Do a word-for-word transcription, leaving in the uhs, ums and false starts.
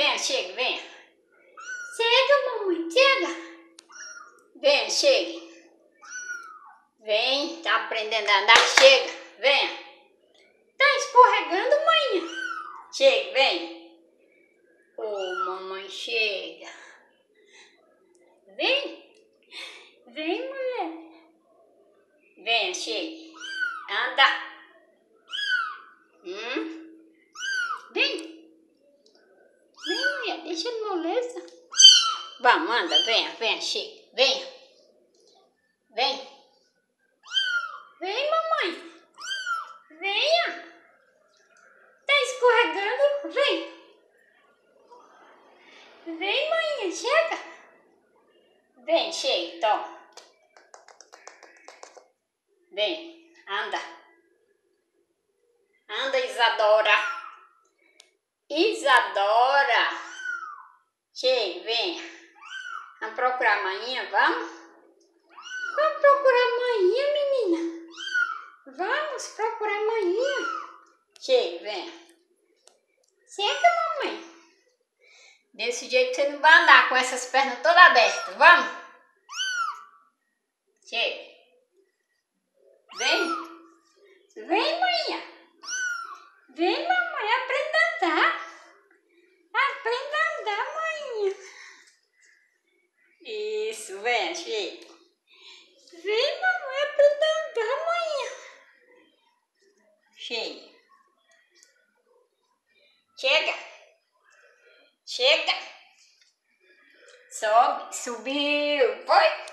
Venha, chega, venha. Chega, mamãe, chega. Venha, chegue. Vem, tá aprendendo a andar, chega, venha. Tá escorregando, mãe. Chega, vem. Ô, oh, mamãe, chega. Vem. Vem, mulher. Venha, chegue. Anda. Hum? Vem. Vem, mulher, deixa de moleza. Vamos, anda, venha, venha, chega. Venha. Vem. Vem, mamãe. Venha. Tá escorregando? Vem. Vem, mãe, chega. Vem, chega, toma. Vem, anda. Anda, Isadora. Isadora. Chega, venha. Vamos procurar a manhã, vamos? Vamos procurar a manhã, menina. Vamos procurar a manhã. Chega, venha. Chega, mamãe. Desse jeito você não vai andar com essas pernas todas abertas. Vamos? Chega. Vem. Vem, manhã. Vem, mamãe. Aprenda a andar. Aprenda a andar, manhã. Isso, vem, chega. Vem, mamãe. Aprenda a andar, manhã. Chega. Chega. Chega. Sobe. Subiu. Foi.